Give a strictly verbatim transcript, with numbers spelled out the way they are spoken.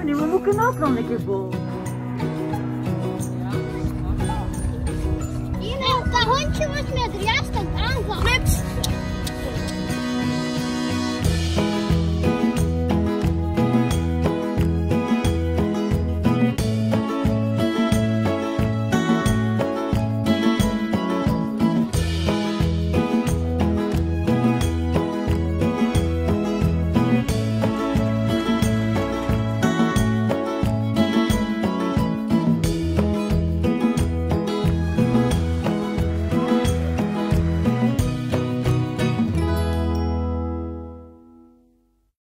nu, we moeten ook nog een keer vol. Dat hondje was met de juiste